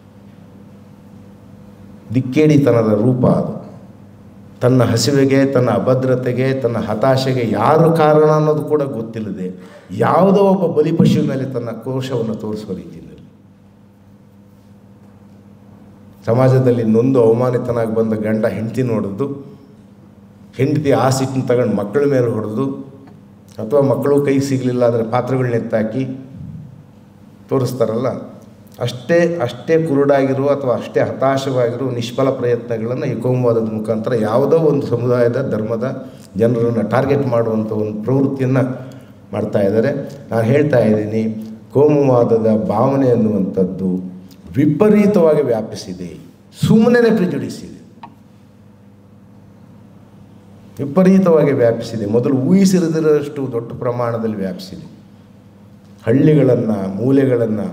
ದಿಕ್ಕೇಡಿತನದ ರೂಪ ಅದು. ತನ್ನ ಹಸಿವೆಗೆ, ತನ್ನ ಅಭದ್ರತೆಗೆ, ತನ್ನ ಹತಾಶೆಗೆ ಯಾರು ಕಾರಣ ಅನ್ನೋದು ಕೂಡ ಗೊತ್ತಿಲ್ಲದೆ ಯಾವುದೋ ಒಬ್ಬ ಬಲಿಪಶುವಿನಲ್ಲಿ ತನ್ನ ಕ್ರೋಶವನ್ನು ತೋರಿಸುವ ರೀತಿಯಲ್ಲಿ ಸಮಾಜದಲ್ಲಿ ನೊಂದು ಅವಮಾನಿತನಾಗಿ ಬಂದ ಗಂಡ ಹೆಂಡತಿ ನೋಡೋದು, ಹೆಂಡತಿ ಆ ಸಿಟ್ಟನ್ನು ತಗೊಂಡು ಮಕ್ಕಳ ಮೇಲೆ ಹೊಡೆದು, ಅಥವಾ ಮಕ್ಕಳು ಕೈ ಸಿಗಲಿಲ್ಲ ಅಂದರೆ ಪಾತ್ರಗಳನ್ನ ಎತ್ತಾಕಿ ತೋರಿಸ್ತಾರಲ್ಲ, ಅಷ್ಟೇ ಅಷ್ಟೇ ಕುರುಡಾಗಿರುವ ಅಥವಾ ಅಷ್ಟೇ ಹತಾಶವಾಗಿರುವ ನಿಷ್ಫಲ ಪ್ರಯತ್ನಗಳನ್ನು ಈ ಕೋಮುವಾದದ ಮುಖಾಂತರ ಯಾವುದೋ ಒಂದು ಸಮುದಾಯದ ಧರ್ಮದ ಜನರನ್ನು ಟಾರ್ಗೆಟ್ ಮಾಡುವಂಥ ಒಂದು ಪ್ರವೃತ್ತಿಯನ್ನು ಮಾಡ್ತಾ ಇದ್ದಾರೆ. ನಾನು ಹೇಳ್ತಾ ಇದ್ದೀನಿ, ಕೋಮುವಾದದ ಭಾವನೆ ಅನ್ನುವಂಥದ್ದು ವಿಪರೀತವಾಗಿ ವ್ಯಾಪಿಸಿದೆ. ಸುಮ್ಮನೆ ಪ್ರಿಜುಡಿಸಿದೆ, ವಿಪರೀತವಾಗಿ ವ್ಯಾಪಿಸಿದೆ. ಮೊದಲು ಊಹಿಸಿರದಿರೋಷ್ಟು ದೊಡ್ಡ ಪ್ರಮಾಣದಲ್ಲಿ ವ್ಯಾಪಿಸಿದೆ. ಹಳ್ಳಿಗಳನ್ನು, ಮೂಲೆಗಳನ್ನು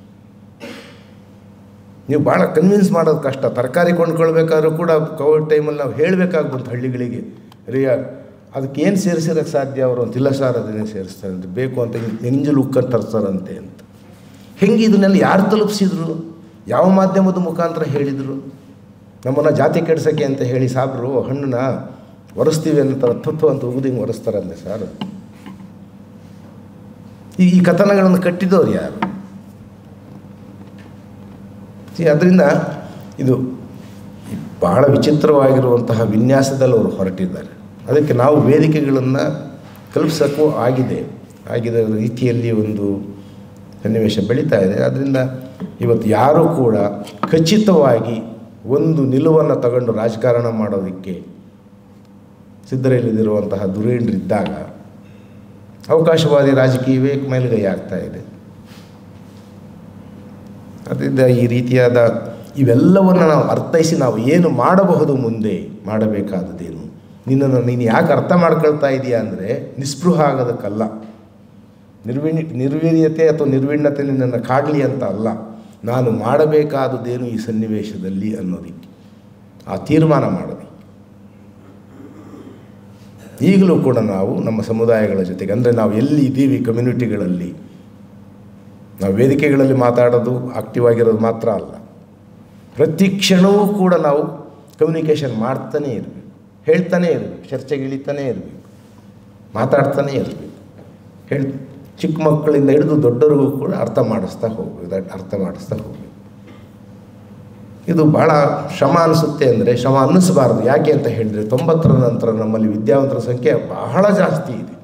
ನೀವು ಭಾಳ ಕನ್ವಿನ್ಸ್ ಮಾಡೋದು ಕಷ್ಟ. ತರಕಾರಿ ಕೊಂಡ್ಕೊಳ್ಬೇಕಾದ್ರೂ ಕೂಡ ಕೋವಿಡ್ ಟೈಮಲ್ಲಿ ನಾವು ಹೇಳಬೇಕಾಗಿ ಬಂತು ಹಳ್ಳಿಗಳಿಗೆ, ರಿಯ ಅದಕ್ಕೆ ಏನು ಸೇರಿಸಿರೋಕ್ಕೆ ಸಾಧ್ಯ? ಅವರು ಅಂತಿಲ್ಲ ಸರ್, ಅದನ್ನೇ ಸೇರಿಸ್ತಾರೆ ಅಂತ, ಬೇಕು ಅಂತ ನೆಂಜಲು ಉಕ್ಕನ್ನು ತರ್ತಾರಂತೆ ಅಂತ. ಹೆಂಗೆ ಇದನ್ನೆಲ್ಲ ಯಾರು ತಲುಪಿಸಿದ್ರು? ಯಾವ ಮಾಧ್ಯಮದ ಮುಖಾಂತರ ಹೇಳಿದರು? ನಮ್ಮನ್ನು ಜಾತಿ ಕೆಡ್ಸೋಕ್ಕೆ ಅಂತ ಹೇಳಿ ಸಾಬ್ರು ಹಣ್ಣನ್ನ ಒರೆಸ್ತೀವಿ ಅನ್ನೋ ತತ್ವ ಅಂತ ಉಗಿದಿಂಗೆ ಒರೆಸ್ತಾರಂತೆ ಸರ್. ಈ ಈ ಕಥನಗಳನ್ನು ಕಟ್ಟಿದವ್ರು ಯಾರು? ಅದರಿಂದ ಇದು ಬಹಳ ವಿಚಿತ್ರವಾಗಿರುವಂತಹ ವಿನ್ಯಾಸದಲ್ಲಿ ಅವರು ಹೊರಟಿದ್ದಾರೆ. ಅದಕ್ಕೆ ನಾವು ವೇದಿಕೆಗಳನ್ನು ಕಲ್ಪಿಸೋಕ್ಕೂ ಆಗಿದೆ ಆಗಿದೆ ರೀತಿಯಲ್ಲಿ ಒಂದು ಸನ್ನಿವೇಶ ಬೆಳೀತಾ ಇದೆ. ಆದ್ದರಿಂದ ಇವತ್ತು ಯಾರೂ ಕೂಡ ಖಚಿತವಾಗಿ ಒಂದು ನಿಲುವನ್ನು ತಗೊಂಡು ರಾಜಕಾರಣ ಮಾಡೋದಕ್ಕೆ ಸಿದ್ಧರಿಲ್ಲದಿರುವಂತಹ ಧುರೀಣರಿದ್ದಾಗ ಅವಕಾಶವಾದಿ ರಾಜಕೀಯವೇ ಮೇಲುಗೈ ಆಗ್ತಾ ಇದೆ. ಅದರಿಂದ ಈ ರೀತಿಯಾದ ಇವೆಲ್ಲವನ್ನು ನಾವು ಅರ್ಥೈಸಿ ನಾವು ಏನು ಮಾಡಬಹುದು, ಮುಂದೆ ಮಾಡಬೇಕಾದದ್ದೇನು, ನಿನ್ನನ್ನು ನೀನು ಯಾಕೆ ಅರ್ಥ ಮಾಡ್ಕೊಳ್ತಾ ಇದೆಯಾ ಅಂದರೆ ನಿಸ್ಪೃಹ ಆಗೋದಕ್ಕಲ್ಲ, ನಿರ್ವಿಣಿ ನಿರ್ವೀರ್ಯತೆ ಅಥವಾ ನಿರ್ವಿಣ್ಣತೆ ನಿನ್ನನ್ನು ಕಾಡಲಿ ಅಂತ ಅಲ್ಲ, ನಾನು ಮಾಡಬೇಕಾದದ್ದೇನು ಈ ಸನ್ನಿವೇಶದಲ್ಲಿ ಅನ್ನೋದಕ್ಕೆ ಆ ತೀರ್ಮಾನ ಮಾಡೋದು. ಈಗಲೂ ಕೂಡ ನಾವು ನಮ್ಮ ಸಮುದಾಯಗಳ ಜೊತೆಗೆ, ಅಂದರೆ ನಾವು ಎಲ್ಲಿ ಇದ್ದೀವಿ ಕಮ್ಯುನಿಟಿಗಳಲ್ಲಿ, ನಾವು ವೇದಿಕೆಗಳಲ್ಲಿ ಮಾತಾಡೋದು ಆಕ್ಟಿವ್ ಆಗಿರೋದು ಮಾತ್ರ ಅಲ್ಲ, ಪ್ರತಿ ಕ್ಷಣವೂ ಕೂಡ ನಾವು ಕಮ್ಯುನಿಕೇಷನ್ ಮಾಡ್ತಾನೇ ಇರಬೇಕು, ಹೇಳ್ತಾನೇ ಇರಬೇಕು, ಚರ್ಚೆಗೆ ಇಳಿತಾನೇ ಇರಬೇಕು, ಮಾತಾಡ್ತಾನೇ ಇರಬೇಕು. ಹೇಳಿ ಚಿಕ್ಕ ಮಕ್ಕಳಿಂದ ಹಿಡಿದು ದೊಡ್ಡರಿಗೂ ಕೂಡ ಅರ್ಥ ಮಾಡಿಸ್ತಾ ಹೋಗಬೇಕು ಅರ್ಥ ಮಾಡಿಸ್ತಾ ಹೋಗಬೇಕು. ಇದು ಭಾಳ ಶ್ರಮ ಅನಿಸುತ್ತೆ. ಅಂದರೆ ಶ್ರಮ ಅನ್ನಿಸಬಾರ್ದು. ಯಾಕೆ ಅಂತ ಹೇಳಿದರೆ ತೊಂಬತ್ತರ ನಂತರ ನಮ್ಮಲ್ಲಿ ವಿದ್ಯಾವಂತರ ಸಂಖ್ಯೆ ಬಹಳ ಜಾಸ್ತಿ ಇದೆ.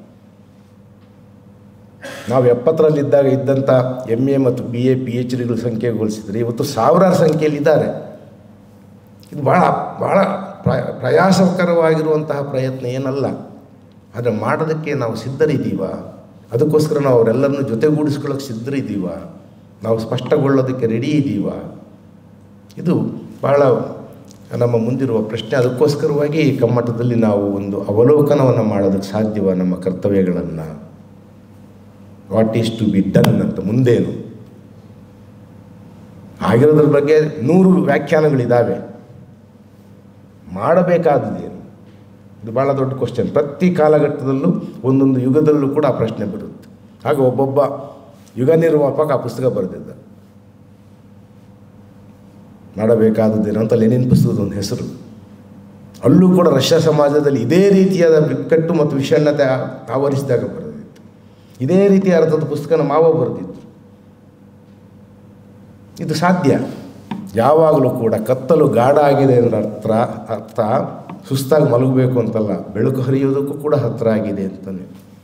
ನಾವು ಎಪ್ಪತ್ತರಲ್ಲಿದ್ದಾಗ ಇದ್ದಂಥ ಎಮ್ ಎ ಮತ್ತು ಬಿ ಎ ಪಿ ಎಚ್ ಡಿಗಳ ಸಂಖ್ಯೆ ಹೋಲಿಸಿದರೆ ಇವತ್ತು ಸಾವಿರಾರು ಸಂಖ್ಯೆಯಲ್ಲಿದ್ದಾರೆ. ಇದು ಭಾಳ ಭಾಳ ಪ್ರಯಾಸಕರವಾಗಿರುವಂತಹ ಪ್ರಯತ್ನ ಏನಲ್ಲ. ಆದರೆ ಮಾಡೋದಕ್ಕೆ ನಾವು ಸಿದ್ಧರಿದ್ದೀವ? ಅದಕ್ಕೋಸ್ಕರ ನಾವು ಅವರೆಲ್ಲರನ್ನೂ ಜೊತೆಗೂಡಿಸ್ಕೊಳ್ಳೋಕೆ ಸಿದ್ಧರಿದ್ದೀವ? ನಾವು ಸ್ಪಷ್ಟಗೊಳ್ಳೋದಕ್ಕೆ ರೆಡಿ ಇದ್ದೀವ? ಇದು ಭಾಳ ನಮ್ಮ ಮುಂದಿರುವ ಪ್ರಶ್ನೆ. ಅದಕ್ಕೋಸ್ಕರವಾಗಿ ಈ ಕಮ್ಮಟದಲ್ಲಿ ನಾವು ಒಂದು ಅವಲೋಕನವನ್ನು ಮಾಡೋದಕ್ಕೆ ಸಾಧ್ಯವ ನಮ್ಮ ಕರ್ತವ್ಯಗಳನ್ನು, what is to be done ಅಂತ, ಮುಂದೇನು ಆಗಿರೋದ್ರ ಬಗ್ಗೆ ನೂರು ವ್ಯಾಖ್ಯಾನಗಳಿದ್ದಾವೆ. ಮಾಡಬೇಕಾದದ್ದೇನು? ಇದು ಭಾಳ ದೊಡ್ಡ ಕ್ವಶನ್. ಪ್ರತಿ ಕಾಲಘಟ್ಟದಲ್ಲೂ ಒಂದೊಂದು ಯುಗದಲ್ಲೂ ಕೂಡ ಆ ಪ್ರಶ್ನೆ ಬರುತ್ತೆ. ಆಗ ಒಬ್ಬೊಬ್ಬ ಯುಗ ನಿರ್ಮಾಪಕ ಆ ಪುಸ್ತಕ ಬರೆದಿದ್ದ. ಮಾಡಬೇಕಾದದ್ದೇನು ಅಂತ ಲೆನಿನ್ ಪುಸ್ತಕದ ಒಂದು ಹೆಸರು. ಅಲ್ಲೂ ಕೂಡ ರಷ್ಯಾ ಸಮಾಜದಲ್ಲಿ ಇದೇ ರೀತಿಯಾದ ಬಿಕ್ಕಟ್ಟು ಮತ್ತು ವಿಷಣ್ಣತೆ ಆವರಿಸಿದಾಗ ಬರೆದಿತ್ತು. ಇದೇ ರೀತಿಯ ಅರ್ಥದ ಪುಸ್ತಕನ ಮಾವ ಬರೆದಿತ್ತು. ಇದು ಸಾಧ್ಯ. ಯಾವಾಗಲೂ ಕೂಡ ಕತ್ತಲು ಗಾಢ ಆಗಿದೆ ಅಂದರೆ ಅರ್ಥ ಅರ್ಥ ಸುಸ್ತಾಗಿ ಮಲಗಬೇಕು ಅಂತಲ್ಲ, ಬೆಳಕು ಹರಿಯೋದಕ್ಕೂ ಕೂಡ ಹತ್ತಿರ ಆಗಿದೆ ಅಂತಲೇ.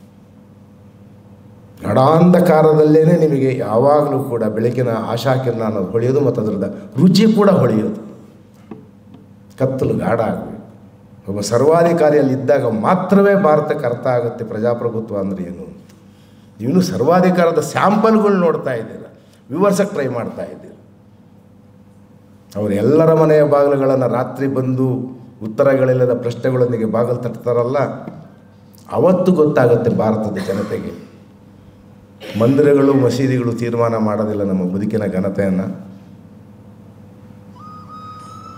ಗಾಢಾಂಧಕಾರದಲ್ಲೇ ನಿಮಗೆ ಯಾವಾಗಲೂ ಕೂಡ ಬೆಳಕಿನ ಆಶಾಕಿರಣ ಅನ್ನೋದು ಹೊಳೆಯೋದು ಮತ್ತು ಅದರದ ರುಚಿ ಕೂಡ ಹೊಳೆಯೋದು. ಕತ್ತಲು ಗಾಢ ಆಗಬೇಕು. ಒಬ್ಬ ಸರ್ವಾಧಿಕಾರಿಯಲ್ಲಿದ್ದಾಗ ಮಾತ್ರವೇ ಭಾರತಕ್ಕೆ ಅರ್ಥ ಆಗುತ್ತೆ ಪ್ರಜಾಪ್ರಭುತ್ವ ಅಂದರೆ ಏನು ಅಂತ. ನೀನು ಸರ್ವಾಧಿಕಾರದ ಸ್ಯಾಂಪಲ್ಗಳು ನೋಡ್ತಾ ಇದ್ದೀರ, ವಿವರಿಸಕ್ಕೆ ಟ್ರೈ ಮಾಡ್ತಾ ಇದ್ದೀರ. ಅವರೆಲ್ಲರ ಮನೆಯ ಬಾಗಿಲುಗಳನ್ನು ರಾತ್ರಿ ಬಂದು ಉತ್ತರಗಳಿಲ್ಲದ ಪ್ರಶ್ನೆಗಳೊಂದಿಗೆ ಬಾಗಿಲು ತಟ್ತಾರಲ್ಲ, ಅವತ್ತು ಗೊತ್ತಾಗುತ್ತೆ ಭಾರತದ ಜನತೆಗೆ ಮಂದಿರಗಳು ಮಸೀದಿಗಳು ತೀರ್ಮಾನ ಮಾಡೋದಿಲ್ಲ ನಮ್ಮ ಬದುಕಿನ ಘನತೆಯನ್ನು.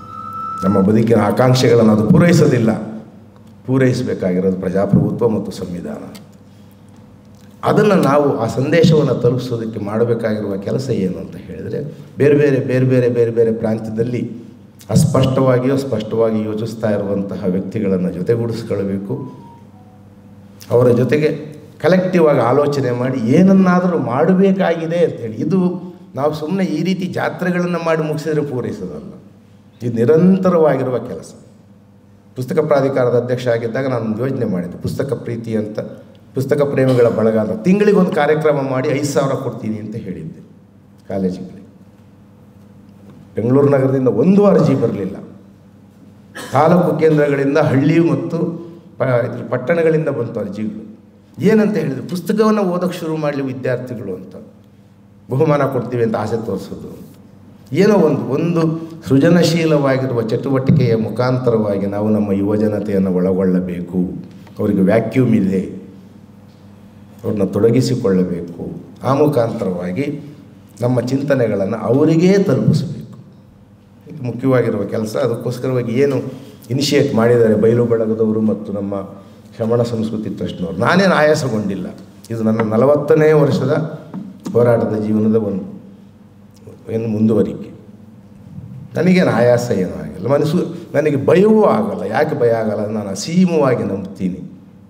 ನಮ್ಮ ಬದುಕಿನ ಆಕಾಂಕ್ಷೆಗಳನ್ನು ಅದು ಪೂರೈಸೋದಿಲ್ಲ. ಪೂರೈಸಬೇಕಾಗಿರೋದು ಪ್ರಜಾಪ್ರಭುತ್ವ ಮತ್ತು ಸಂವಿಧಾನ. ಅದನ್ನು ನಾವು ಆ ಸಂದೇಶವನ್ನು ತಲುಪಿಸೋದಕ್ಕೆ ಮಾಡಬೇಕಾಗಿರುವ ಕೆಲಸ ಏನು ಅಂತ ಹೇಳಿದರೆ, ಬೇರೆ ಬೇರೆ ಬೇರೆ ಬೇರೆ ಬೇರೆ ಬೇರೆ ಪ್ರಾಂತ್ಯದಲ್ಲಿ ಅಸ್ಪಷ್ಟವಾಗಿಯೋ ಸ್ಪಷ್ಟವಾಗಿ ಯೋಚಿಸ್ತಾ ಇರುವಂತಹ ವ್ಯಕ್ತಿಗಳನ್ನು ಜೊತೆಗೂಡಿಸ್ಕೊಳ್ಬೇಕು. ಅವರ ಜೊತೆಗೆ ಕಲೆಕ್ಟಿವ್ ಆಗಿ ಆಲೋಚನೆ ಮಾಡಿ ಏನನ್ನಾದರೂ ಮಾಡಬೇಕಾಗಿದೆ ಅಂತೇಳಿ. ಇದು ನಾವು ಸುಮ್ಮನೆ ಈ ರೀತಿ ಜಾತ್ರೆಗಳನ್ನು ಮಾಡಿ ಮುಗಿಸಿದರೆ ಪೂರೈಸೋದಲ್ಲ, ಇದು ನಿರಂತರವಾಗಿರುವ ಕೆಲಸ. ಪುಸ್ತಕ ಪ್ರಾಧಿಕಾರದ ಅಧ್ಯಕ್ಷ ಆಗಿದ್ದಾಗ ನಾನು ಯೋಚನೆ ಮಾಡಿದ್ದೆ, ಪುಸ್ತಕ ಪ್ರೀತಿ ಅಂತ, ಪುಸ್ತಕ ಪ್ರೇಮಿಗಳ ಬಳಗ ಅಂತ ತಿಂಗಳಿಗೆ ಒಂದು ಕಾರ್ಯಕ್ರಮ ಮಾಡಿ ಐದು ಸಾವಿರ ಕೊಡ್ತೀನಿ ಅಂತ ಹೇಳಿದ್ದೆ ಕಾಲೇಜಿಗೆ. ಬೆಂಗಳೂರು ನಗರದಿಂದ ಒಂದು ಅರ್ಜಿ ಬರಲಿಲ್ಲ. ತಾಲೂಕು ಕೇಂದ್ರಗಳಿಂದ, ಹಳ್ಳಿ ಮತ್ತು ಪ ಪಟ್ಟಣಗಳಿಂದ ಬಂತು ಅರ್ಜಿಗಳು. ಏನಂತ ಹೇಳಿದ್ರು, ಪುಸ್ತಕವನ್ನು ಓದೋಕ್ಕೆ ಶುರು ಮಾಡಲಿ ವಿದ್ಯಾರ್ಥಿಗಳು ಅಂತ, ಬಹುಮಾನ ಕೊಡ್ತೀವಿ ಅಂತ ಆಸೆ ತೋರಿಸೋದು ಅಂತ. ಏನೋ ಒಂದು ಒಂದು ಸೃಜನಶೀಲವಾಗಿರುವ ಚಟುವಟಿಕೆಯ ಮುಖಾಂತರವಾಗಿ ನಾವು ನಮ್ಮ ಯುವಜನತೆಯನ್ನು ಒಳಗೊಳ್ಳಬೇಕು. ಅವರಿಗೆ ವ್ಯಾಕ್ಯೂಮ್ ಇದೆ, ಅವ್ರನ್ನ ತೊಡಗಿಸಿಕೊಳ್ಳಬೇಕು. ಆ ಮುಖಾಂತರವಾಗಿ ನಮ್ಮ ಚಿಂತನೆಗಳನ್ನು ಅವರಿಗೇ ತಲುಪಿಸಬೇಕು. ಇದು ಮುಖ್ಯವಾಗಿರುವ ಕೆಲಸ. ಅದಕ್ಕೋಸ್ಕರವಾಗಿ ಏನು ಇನಿಷಿಯೇಟ್ ಮಾಡಿದ್ದಾರೆ ಬಯಲು ಬಳಗದವರು ಮತ್ತು ನಮ್ಮ ಶ್ರಮಣ ಸಂಸ್ಕೃತಿ ಟ್ರಸ್ಟ್ನವರು, ನಾನೇನು ಆಯಾಸಗೊಂಡಿಲ್ಲ. ಇದು ನನ್ನ ನಲವತ್ತನೇ ವರ್ಷದ ಹೋರಾಟದ ಜೀವನದ ಒಂದು ಏನು ಮುಂದುವರಿಕೆ. ನನಗೇನು ಆಯಾಸ ಏನೂ ಆಗಿಲ್ಲ, ಮನಸ್ಸು ನನಗೆ ಭಯವೂ ಆಗಲ್ಲ. ಯಾಕೆ ಭಯ ಆಗಲ್ಲ? ನಾನು ಅಸೀಮವಾಗಿ ನಂಬ್ತೀನಿ,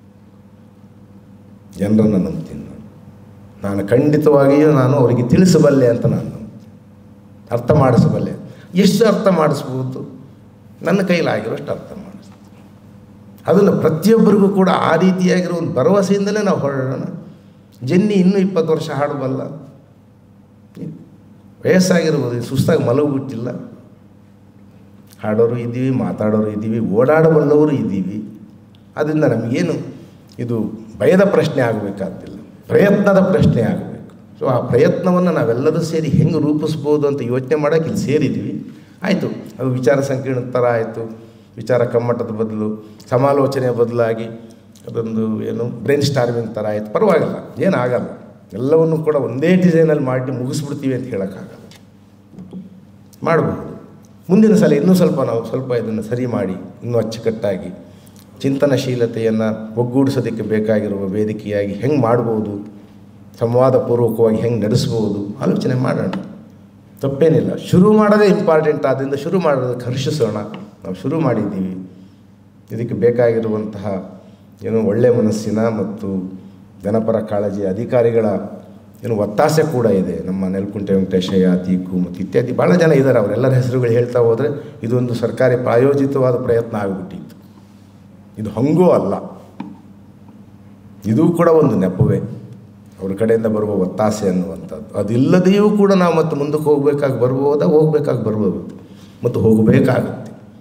ಜನರನ್ನು ನಂಬ್ತೀನಿ. ನಾನು ನಾನು ಖಂಡಿತವಾಗಿಯೂ ನಾನು ಅವರಿಗೆ ತಿಳಿಸಬಲ್ಲೆ ಅಂತ ನಾನು ನಂಬ್ತೀನಿ, ಅರ್ಥ ಮಾಡಿಸಬಲ್ಲೆ. ಎಷ್ಟು ಅರ್ಥ ಮಾಡಿಸ್ಬೋದು? ನನ್ನ ಕೈಲಾಗಿರೋಷ್ಟು ಅರ್ಥ ಮಾಡಿಸ್ತೀನಿ. ಅದನ್ನು ಪ್ರತಿಯೊಬ್ಬರಿಗೂ ಕೂಡ ಆ ರೀತಿಯಾಗಿರೋ ಒಂದು ಭರವಸೆಯಿಂದಲೇ ನಾವು ಹೊರಡೋಣ. ಜನ್ನಿ ಇನ್ನೂ ಇಪ್ಪತ್ತು ವರ್ಷ ಹಾಡಬಲ್ಲ, ವಯಸ್ಸಾಗಿರ್ಬೋದು, ಸುಸ್ತಾಗಿ ಮಲಗಿಬಿಟ್ಟಿಲ್ಲ. ಹಾಡೋರು ಇದ್ದೀವಿ, ಮಾತಾಡೋರು ಇದ್ದೀವಿ, ಓಡಾಡಬಲ್ಲವರು ಇದ್ದೀವಿ. ಅದರಿಂದ ನಮಗೇನು ಇದು ಭಯದ ಪ್ರಶ್ನೆ ಆಗಬೇಕಾದಿಲ್ಲ, ಪ್ರಯತ್ನದ ಪ್ರಶ್ನೆ ಆಗಬೇಕು. ಸೊ ಆ ಪ್ರಯತ್ನವನ್ನು ನಾವೆಲ್ಲರೂ ಸೇರಿ ಹೆಂಗೆ ರೂಪಿಸ್ಬೋದು ಅಂತ ಯೋಚನೆ ಮಾಡೋಕ್ಕೆ ಇಲ್ಲಿ ಸೇರಿದ್ವಿ. ಆಯಿತು, ಅದು ವಿಚಾರ ಸಂಕಿರಣದ ಥರ ಆಯಿತು, ವಿಚಾರ ಕಮ್ಮಟದ ಬದಲು ಸಮಾಲೋಚನೆ ಬದಲಾಗಿ ಅದೊಂದು ಏನು ಬ್ರೈನ್ ಸ್ಟಾರ್ಮಿಂಗ್ ಥರ ಆಯಿತು. ಪರವಾಗಿಲ್ಲ, ಏನಾಗಲ್ಲ. ಎಲ್ಲವನ್ನೂ ಕೂಡ ಒಂದೇ ಡಿಸೈನಲ್ಲಿ ಮಾಡಿ ಮುಗಿಸ್ಬಿಡ್ತೀವಿ ಅಂತ ಹೇಳೋಕ್ಕಾಗಲ್ಲ. ಮಾಡಬಹುದು. ಮುಂದಿನ ಸಲ ಇನ್ನೂ ಸ್ವಲ್ಪ ನಾವು ಸ್ವಲ್ಪ ಇದನ್ನು ಸರಿ ಮಾಡಿ ಇನ್ನೂ ಅಚ್ಚುಕಟ್ಟಾಗಿ ಚಿಂತನಶೀಲತೆಯನ್ನು ಒಗ್ಗೂಡಿಸೋದಕ್ಕೆ ಬೇಕಾಗಿರುವ ವೇದಿಕೆಯಾಗಿ ಹೆಂಗೆ ಮಾಡ್ಬೋದು, ಸಂವಾದಪೂರ್ವಕವಾಗಿ ಹೆಂಗೆ ನಡೆಸ್ಬೋದು ಆಲೋಚನೆ ಮಾಡೋಣ. ತಪ್ಪೇನಿಲ್ಲ. ಶುರು ಮಾಡೋದೇ ಇಂಪಾರ್ಟೆಂಟ್. ಆದ್ದರಿಂದ ಶುರು ಮಾಡೋದಕ್ಕೆ ಹರ್ಷಿಸೋಣ. ನಾವು ಶುರು ಮಾಡಿದ್ದೀವಿ. ಇದಕ್ಕೆ ಬೇಕಾಗಿರುವಂತಹ ಏನು ಒಳ್ಳೆಯ ಮನಸ್ಸಿನ ಮತ್ತು ಜನಪರ ಕಾಳಜಿ ಅಧಿಕಾರಿಗಳ ಏನು ಒತ್ತಾಸೆ ಕೂಡ ಇದೆ. ನಮ್ಮ ನೆಲಕುಂಟೆ ವೆಂಕಟೇಶಯ್ಯ, ತೀಕು ಮತ್ತು ಇತ್ಯಾದಿ ಭಾಳ ಜನ ಇದ್ದಾರೆ. ಅವರೆಲ್ಲರ ಹೆಸರುಗಳು ಹೇಳ್ತಾ ಹೋದರೆ ಇದೊಂದು ಸರ್ಕಾರಿ ಪ್ರಾಯೋಜಿತವಾದ ಪ್ರಯತ್ನ ಆಗಿಬಿಟ್ಟಿತ್ತು. ಇದು ಹಂಗೂ ಅಲ್ಲ, ಇದೂ ಕೂಡ ಒಂದು ನೆಪವೇ, ಅವ್ರ ಕಡೆಯಿಂದ ಬರುವ ಒತ್ತಾಸೆ ಅನ್ನುವಂಥದ್ದು. ಅದಿಲ್ಲದೆಯೂ ಕೂಡ ನಾವು ಮತ್ತು ಮುಂದಕ್ಕೆ ಹೋಗಬೇಕಾಗಿ ಬರ್ಬೋದ ಹೋಗಬೇಕಾಗಿ ಬರ್ಬೋದು ಮತ್ತು ಹೋಗಬೇಕಾಗುತ್ತೆ.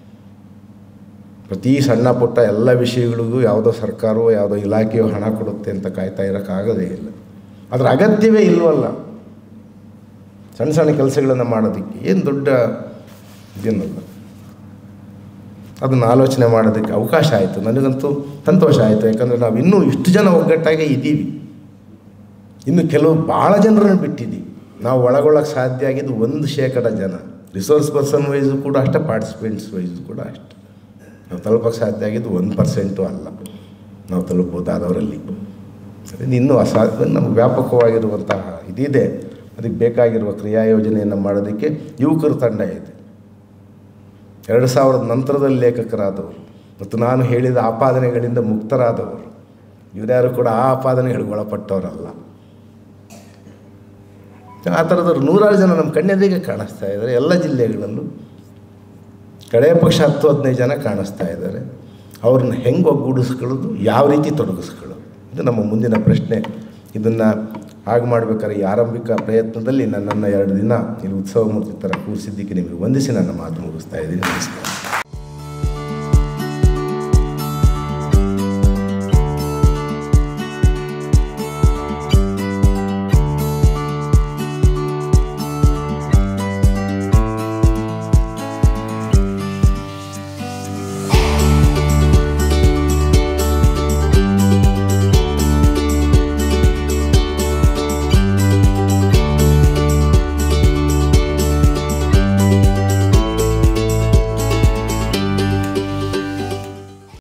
ಪ್ರತಿ ಸಣ್ಣ ಪುಟ್ಟ ಎಲ್ಲ ವಿಷಯಗಳಿಗೂ ಯಾವುದೋ ಸರ್ಕಾರವೋ ಯಾವುದೋ ಇಲಾಖೆಯೋ ಹಣ ಕೊಡುತ್ತೆ ಅಂತ ಕಾಯ್ತಾ ಇರೋಕ್ಕಾಗೋದೇ ಇಲ್ಲ. ಅದರ ಅಗತ್ಯವೇ ಇಲ್ವಲ್ಲ. ಸಣ್ಣ ಸಣ್ಣ ಕೆಲಸಗಳನ್ನು ಮಾಡೋದಕ್ಕೆ ಏನು ದೊಡ್ಡ ಇದೇನಲ್ಲ. ಅದನ್ನು ಆಲೋಚನೆ ಮಾಡೋದಕ್ಕೆ ಅವಕಾಶ ಆಯಿತು. ನನಗಂತೂ ಸಂತೋಷ ಆಯಿತು. ಯಾಕಂದರೆ ನಾವು ಇನ್ನೂ ಇಷ್ಟು ಜನ ಒಗ್ಗಟ್ಟಾಗೇ ಇದ್ದೀವಿ. ಇನ್ನು ಕೆಲವು ಭಾಳ ಜನರನ್ನು ಬಿಟ್ಟಿದ್ದೀವಿ. ನಾವು ಒಳಗೊಳ್ಳೋಕ್ಕೆ ಸಾಧ್ಯ ಆಗಿದ್ದು ಒಂದು ಶೇಕಡ ಜನ. ರಿಸೋರ್ಸ್ ಪರ್ಸನ್ ವೈಸು ಕೂಡ ಅಷ್ಟೇ, ಪಾರ್ಟಿಸಿಪೆಂಟ್ಸ್ ವೈಸು ಕೂಡ ಅಷ್ಟೆ. ನಾವು ತಲುಪೋಕ್ಕೆ ಸಾಧ್ಯ ಆಗಿದ್ದು ಒಂದು ಪರ್ಸೆಂಟು ಅಲ್ಲ ನಾವು ತಲುಪೋದಾದವರಲ್ಲಿ. ಇನ್ನೂ ಅಸಾಧ್ಯ ನಮಗೆ ವ್ಯಾಪಕವಾಗಿರುವಂತಹ ಇದಿದೆ. ಅದಕ್ಕೆ ಬೇಕಾಗಿರುವ ಕ್ರಿಯಾಯೋಜನೆಯನ್ನು ಮಾಡೋದಕ್ಕೆ ಯುವಕರ ತಂಡ ಇದೆ. ಎರಡು ಸಾವಿರದ ನಂತರದಲ್ಲಿ ಲೇಖಕರಾದವರು ಮತ್ತು ನಾನು ಹೇಳಿದ ಆಪಾದನೆಗಳಿಂದ ಮುಕ್ತರಾದವರು, ಇವರ್ಯಾರು ಕೂಡ ಆ ಆಪಾದನೆಗಳಿಗೆ ಒಳಪಟ್ಟವರಲ್ಲ. ಆ ಥರದವ್ರು ನೂರಾರು ಜನ ನಮ್ಮ ಕಣ್ಣೆದುರಿಗೆ ಕಾಣಿಸ್ತಾ ಇದ್ದಾರೆ. ಎಲ್ಲ ಜಿಲ್ಲೆಗಳಲ್ಲೂ ಕಡೆಯ ಪಕ್ಷ ಹತ್ತು ಹದಿನೈದು ಜನ ಕಾಣಿಸ್ತಾ ಇದ್ದಾರೆ. ಅವ್ರನ್ನ ಹೆಂಗೆ ಒಗ್ಗೂಡಿಸ್ಕೊಳ್ಳೋದು, ಯಾವ ರೀತಿ ತೊಡಗಿಸ್ಕೊಳ್ಳೋದು, ಇದು ನಮ್ಮ ಮುಂದಿನ ಪ್ರಶ್ನೆ. ಇದನ್ನು ಹಾಗೆ ಮಾಡಬೇಕಾದ್ರೆ ಈ ಆರಂಭಿಕ ಪ್ರಯತ್ನದಲ್ಲಿ ನನ್ನನ್ನು ಎರಡು ದಿನ ಇಲ್ಲಿ ಉತ್ಸವ ಮೂರ್ತಿ ಥರ ಕೂರಿಸಿದ್ದಕ್ಕೆ ನಿಮಗೆ ವಂದಿಸಿ ನನ್ನ ಮಾತು ಮುಗಿಸ್ತಾ ಇದ್ದೀನಿ. ನಮಸ್ಕಾರ.